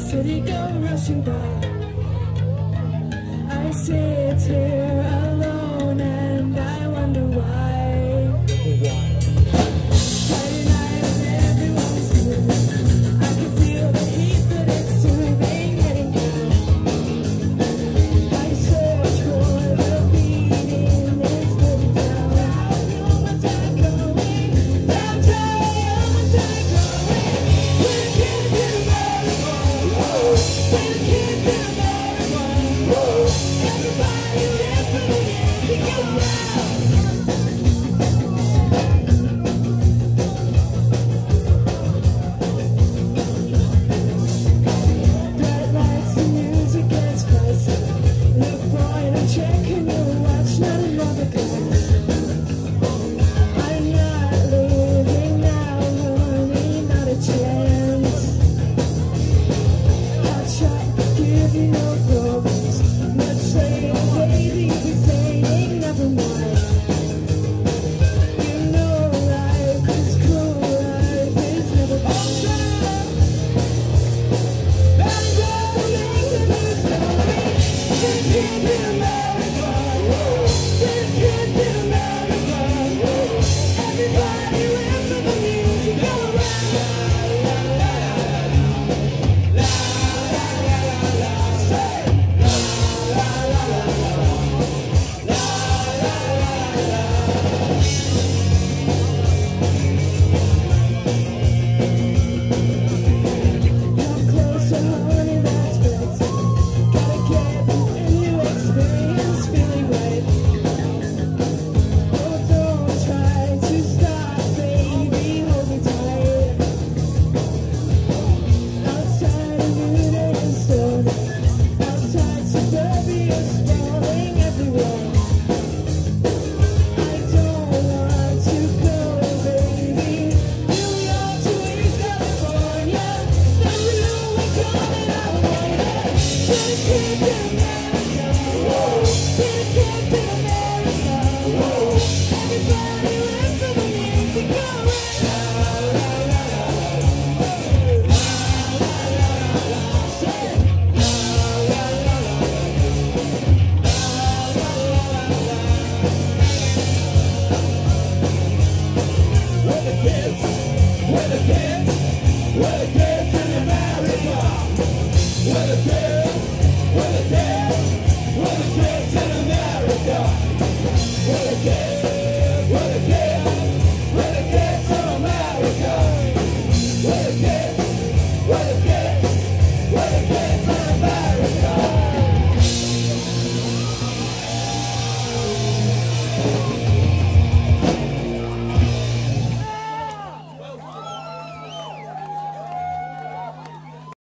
city go rushing by. I sit here alone and I wonder why. Friday night and everyone's moving. I can feel the heat, but it's soothing, getting down. I search for the beating, it's getting down. Down, what's that going? Downtown, what's that going? We're the kids in America. We're the kids in America. Everybody live for the music around. Bright lights, the music gets closer. Look bright and check and you'll watch, not another glance. I'm not leaving now, honey, not a chance. I'll try to give you no problems. Much later, baby, you're saying never mind. You know life is cool, life is never over. I'm rolling the new story. We're kids in America. We're kids in America. Everybody live for the music around. Come closer, honey, that's better. Gotta get a new experience, feeling right. Oh, don't try to stop, baby, hold me tight. Outside, a unit is stolen. Outside, suburbia sprawling everywhere. I don't want to go, baby. New York to East California. Then we only coming out later. We're the kids in America. We're the kids in America. Everybody live for the music around. We're the kids, we're the kids, we're the kids in America. We're the kids, we're the kids, we're the kids in America. We're the kids.